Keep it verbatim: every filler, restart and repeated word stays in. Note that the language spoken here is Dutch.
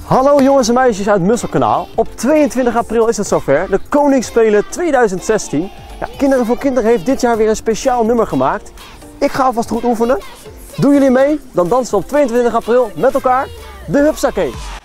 Hallo jongens en meisjes uit het Musselkanaal. Op tweeëntwintig april is het zover, de Koningsspelen tweeduizend zestien. Ja, Kinderen voor Kinderen heeft dit jaar weer een speciaal nummer gemaakt. Ik ga alvast goed oefenen. Doen jullie mee? Dan dansen we op tweeëntwintig april met elkaar de Hupsakee.